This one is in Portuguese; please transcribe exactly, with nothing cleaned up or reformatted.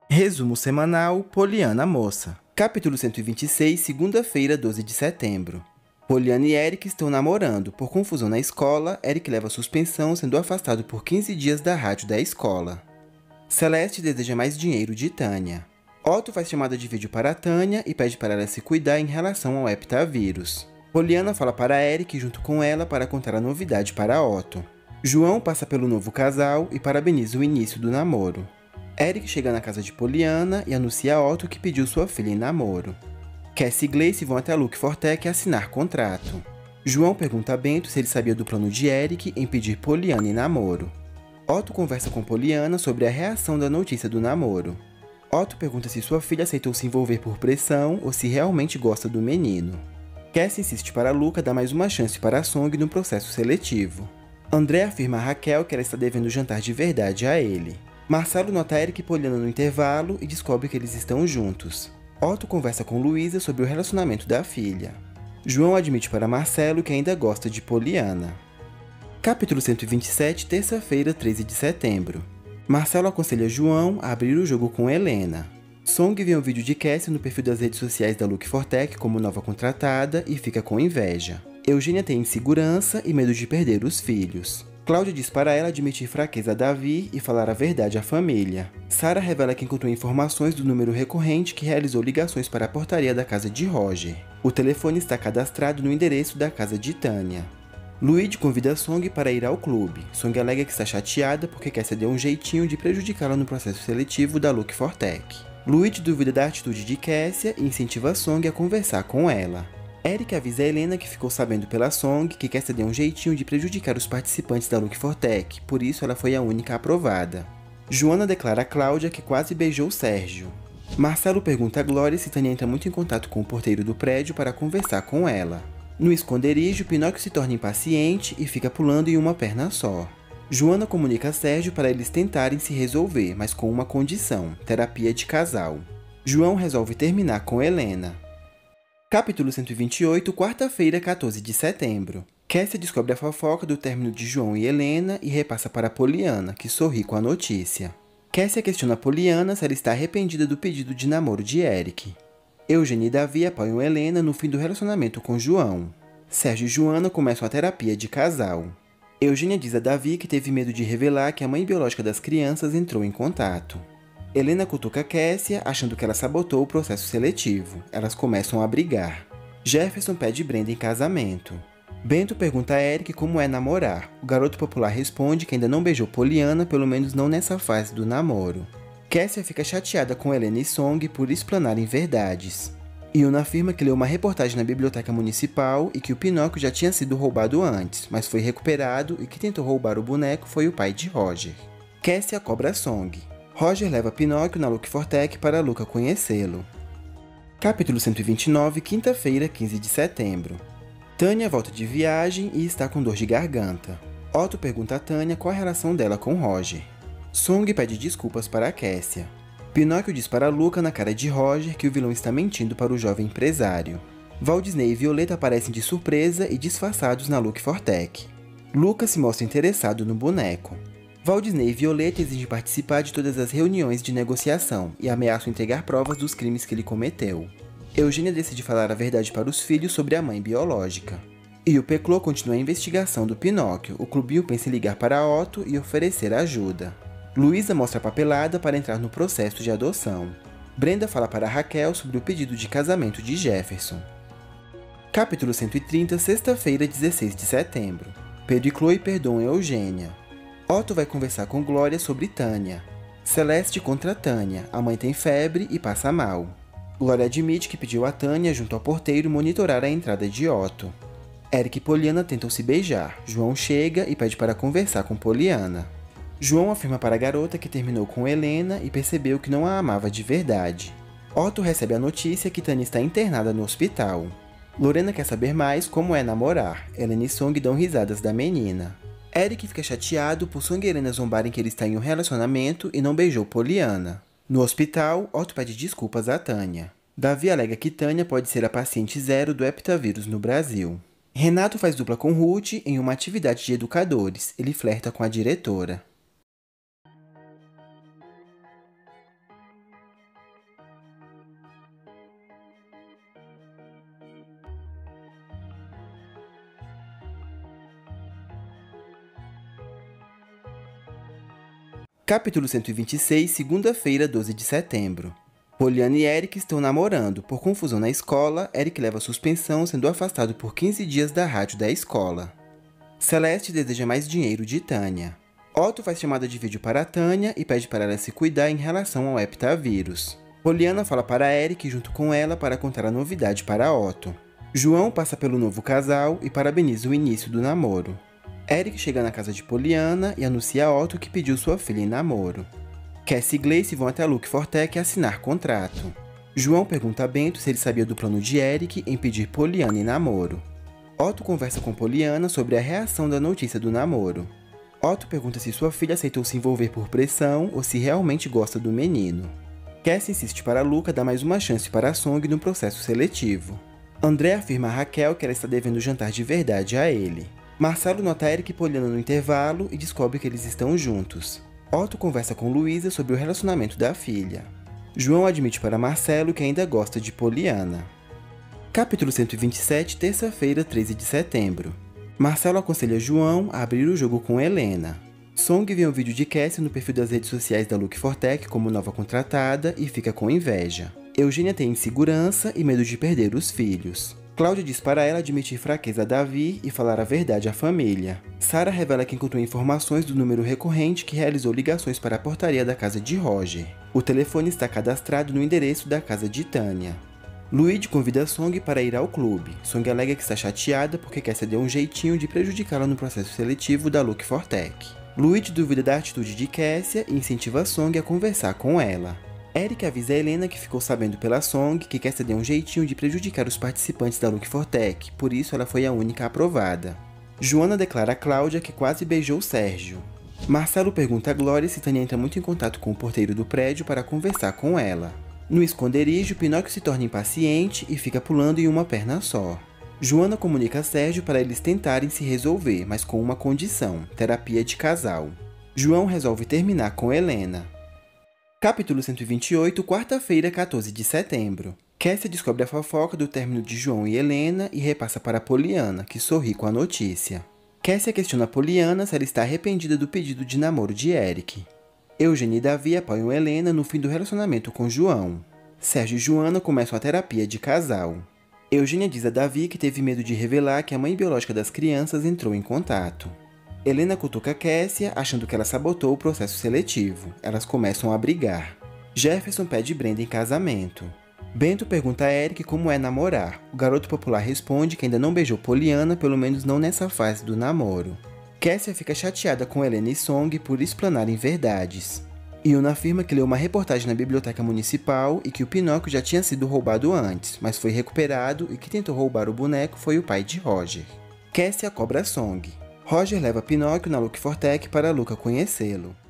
Resumo semanal Poliana Moça. Capítulo cento e vinte e seis, segunda-feira, doze de setembro. Poliana e Eric estão namorando. Por confusão na escola, Eric leva suspensão, sendo afastado por quinze dias da rádio da escola. Celeste deseja mais dinheiro de Tânia. Otto faz chamada de vídeo para Tânia e pede para ela se cuidar em relação ao heptavírus. Poliana fala para Eric junto com ela para contar a novidade para Otto. João passa pelo novo casal e parabeniza o início do namoro. Eric chega na casa de Poliana e anuncia a Otto que pediu sua filha em namoro. Cassie e Gleice vão até a Luke Fortec assinar contrato. João pergunta a Bento se ele sabia do plano de Eric em pedir Poliana em namoro. Otto conversa com Poliana sobre a reação da notícia do namoro. Otto pergunta se sua filha aceitou se envolver por pressão ou se realmente gosta do menino. Cassie insiste para Luca dar mais uma chance para a Song no processo seletivo. André afirma a Raquel que ela está devendo jantar de verdade a ele. Marcelo nota Eric e Poliana no intervalo e descobre que eles estão juntos. Otto conversa com Luísa sobre o relacionamento da filha. João admite para Marcelo que ainda gosta de Poliana. Capítulo cento e vinte e sete, terça-feira, treze de setembro. Marcelo aconselha João a abrir o jogo com Helena. Song vê um vídeo de Cassie no perfil das redes sociais da Luke Fortec como nova contratada e fica com inveja. Eugênia tem insegurança e medo de perder os filhos. Cláudia diz para ela admitir fraqueza a Davi e falar a verdade à família. Sara revela que encontrou informações do número recorrente que realizou ligações para a portaria da casa de Roger. O telefone está cadastrado no endereço da casa de Tânia. Luigi convida Song para ir ao clube. Song alega que está chateada porque Cassie deu um jeitinho de prejudicá-la no processo seletivo da Luke Fortec. Luigi duvida da atitude de Cassie e incentiva Song a conversar com ela. Eric avisa a Helena que ficou sabendo pela Song que Cassie deu um jeitinho de prejudicar os participantes da Luke Fortec, por isso ela foi a única aprovada. Joana declara a Cláudia que quase beijou Sérgio. Marcelo pergunta a Glória se Tânia entra muito em contato com o porteiro do prédio para conversar com ela. No esconderijo, Pinóquio se torna impaciente e fica pulando em uma perna só. Joana comunica a Sérgio para eles tentarem se resolver, mas com uma condição: terapia de casal. João resolve terminar com Helena. Capítulo cento e vinte e oito, quarta-feira, quatorze de setembro. Cassie descobre a fofoca do término de João e Helena e repassa para Poliana, que sorri com a notícia. Cassie questiona Poliana se ela está arrependida do pedido de namoro de Eric. Eugênia e Davi apoiam Helena no fim do relacionamento com João. Sérgio e Joana começam a terapia de casal. Eugênia diz a Davi que teve medo de revelar que a mãe biológica das crianças entrou em contato. Helena cutuca Cassie, achando que ela sabotou o processo seletivo. Elas começam a brigar. Jefferson pede Brenda em casamento. Bento pergunta a Eric como é namorar. O garoto popular responde que ainda não beijou Poliana, pelo menos não nessa fase do namoro. Cassie fica chateada com Helena e Song por explanarem verdades. Yuna afirma que leu uma reportagem na biblioteca municipal e que o Pinóquio já tinha sido roubado antes, mas foi recuperado e que tentou roubar o boneco foi o pai de Roger. Cassie cobra Song. Roger leva Pinóquio na Luke Fortec para Luca conhecê-lo. Capítulo cento e vinte e nove, quinta-feira, quinze de setembro. Tânia volta de viagem e está com dor de garganta. Otto pergunta a Tânia qual a relação dela com Roger. Song pede desculpas para Cassia. Pinóquio diz para Luca na cara de Roger que o vilão está mentindo para o jovem empresário. Walt Disney e Violeta aparecem de surpresa e disfarçados na Luke Fortec. Luca se mostra interessado no boneco. Walt Disney e Violeta exigem participar de todas as reuniões de negociação e ameaçam entregar provas dos crimes que ele cometeu. Eugênia decide falar a verdade para os filhos sobre a mãe biológica. E o Peclo continua a investigação do Pinóquio. O clubinho pensa em ligar para Otto e oferecer ajuda. Luísa mostra a papelada para entrar no processo de adoção. Brenda fala para Raquel sobre o pedido de casamento de Jefferson. Capítulo cento e trinta, sexta-feira, dezesseis de setembro. Pedro e Chloe perdoam Eugênia. Otto vai conversar com Glória sobre Tânia. Celeste contra Tânia. A mãe tem febre e passa mal. Glória admite que pediu a Tânia, junto ao porteiro, monitorar a entrada de Otto. Eric e Poliana tentam se beijar. João chega e pede para conversar com Poliana. João afirma para a garota que terminou com Helena e percebeu que não a amava de verdade. Otto recebe a notícia que Tânia está internada no hospital. Lorena quer saber mais como é namorar. Helena e Song dão risadas da menina. Eric fica chateado por Song e Helena zombarem que ele está em um relacionamento e não beijou Poliana. No hospital, Otto pede desculpas a Tânia. Davi alega que Tânia pode ser a paciente zero do heptavírus no Brasil. Renato faz dupla com Ruth em uma atividade de educadores. Ele flerta com a diretora. Capítulo cento e vinte e seis, segunda-feira, doze de setembro. Poliana e Eric estão namorando. Por confusão na escola, Eric leva suspensão, sendo afastado por quinze dias da rádio da escola. Celeste deseja mais dinheiro de Tânia. Otto faz chamada de vídeo para Tânia e pede para ela se cuidar em relação ao heptavírus. Poliana fala para Eric junto com ela para contar a novidade para Otto. João passa pelo novo casal e parabeniza o início do namoro. Eric chega na casa de Poliana e anuncia a Otto que pediu sua filha em namoro. Cassie e Gleice vão até Luke Fortec assinar contrato. João pergunta a Bento se ele sabia do plano de Eric em pedir Poliana em namoro. Otto conversa com Poliana sobre a reação da notícia do namoro. Otto pergunta se sua filha aceitou se envolver por pressão ou se realmente gosta do menino. Cassie insiste para Luca dar mais uma chance para a Song no processo seletivo. André afirma a Raquel que ela está devendo jantar de verdade a ele. Marcelo nota Eric e Poliana no intervalo e descobre que eles estão juntos. Otto conversa com Luísa sobre o relacionamento da filha. João admite para Marcelo que ainda gosta de Poliana. Capítulo cento e vinte e sete, terça-feira, treze de setembro. Marcelo aconselha João a abrir o jogo com Helena. Song vê um vídeo de Cassie no perfil das redes sociais da Luke Fortec como nova contratada e fica com inveja. Eugênia tem insegurança e medo de perder os filhos. Cláudia diz para ela admitir fraqueza a Davi e falar a verdade à família. Sara revela que encontrou informações do número recorrente que realizou ligações para a portaria da casa de Roger. O telefone está cadastrado no endereço da casa de Tânia. Luigi convida Song para ir ao clube. Song alega que está chateada porque Cassie deu um jeitinho de prejudicá-la no processo seletivo da Luke Fortec. Luigi duvida da atitude de Cassie e incentiva Song a conversar com ela. Eric avisa a Helena que ficou sabendo pela Song que Cassie deu um jeitinho de prejudicar os participantes da Luke Fortec, por isso ela foi a única aprovada. Joana declara a Cláudia que quase beijou Sérgio. Marcelo pergunta a Glória se Tânia entra muito em contato com o porteiro do prédio para conversar com ela. No esconderijo, Pinóquio se torna impaciente e fica pulando em uma perna só. Joana comunica a Sérgio para eles tentarem se resolver, mas com uma condição: terapia de casal. João resolve terminar com Helena. Capítulo cento e vinte e oito, quarta-feira, quatorze de setembro. Cassie descobre a fofoca do término de João e Helena e repassa para Poliana, que sorri com a notícia. Cassie questiona Poliana se ela está arrependida do pedido de namoro de Eric. Eugênia e Davi apoiam Helena no fim do relacionamento com João. Sérgio e Joana começam a terapia de casal. Eugênia diz a Davi que teve medo de revelar que a mãe biológica das crianças entrou em contato. Helena cutuca Cassie, achando que ela sabotou o processo seletivo. Elas começam a brigar. Jefferson pede Brenda em casamento. Bento pergunta a Eric como é namorar. O garoto popular responde que ainda não beijou Poliana, pelo menos não nessa fase do namoro. Cassie fica chateada com Helena e Song por explanarem verdades. Yuna afirma que leu uma reportagem na biblioteca municipal e que o Pinóquio já tinha sido roubado antes, mas foi recuperado e que tentou roubar o boneco foi o pai de Roger. Cassie cobra Song. Roger leva Pinóquio na Luke Fortec para Luca conhecê-lo.